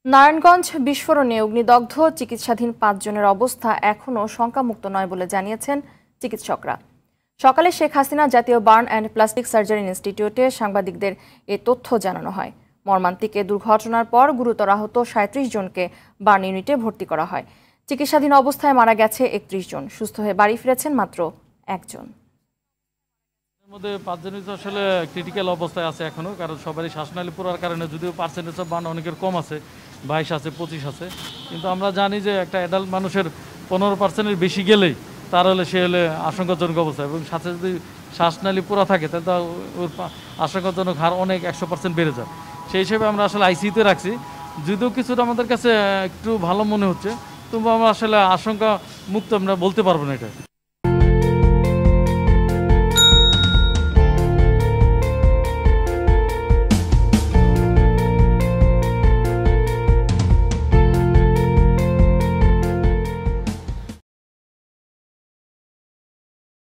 নারায়ণগঞ্জ বিস্ফোরণে অগ্নিদগ্ধ চিকিৎসাধীন ৫ জনের অবস্থা এখনও শঙ্কামুক্ত নয় বলে জানিয়েছেন চিকিৎসকরা। সকালে শেখ হাসিনা জাতীয় বার্ন অ্যান্ড প্লাস্টিক সার্জারি ইনস্টিটিউটে সাংবাদিকদের এ তথ্য জানানো হয়। মর্মান্তিক এ দুর্ঘটনার পর গুরুতর আহত ৩৭ জনকে বার্ন ইউনিটে ভর্তি করা হয়। চিকিৎসাধীন অবস্থায় মারা গেছে ৩১ জন, সুস্থ হয়ে বাড়ি ফিরেছেন মাত্র একজন। এর মধ্যে ৫ জনই তো আসলে ক্রিটিক্যাল অবস্থায় আছে এখনো, কারণ সবারই শ্বাসনালী পোড়ার কারণে, যদিও পার্সেন্টেজ অফ বার্ন অনেকের কম আছে, ২২ আছে, ২৫ আছে, কিন্তু আমরা জানি যে একটা অ্যাডাল্ট মানুষের ১৫%-এর বেশি গেলেই তার হলে সে হলে আশঙ্কাজনক অবস্থা, এবং সাথে যদি শ্বাসনালী পোড়া থাকে তাহলে তো ওর আশঙ্কাজনক হার অনেক ১০০% বেড়ে যায়। সেই হিসেবে আমরা আসলে আইসিইউতে রাখছি। যদিও কিছুটা আমাদের কাছে একটু ভালো মনে হচ্ছে, তবু আমরা আসলে আশঙ্কা মুক্ত আমরা বলতে পারবো না এটা।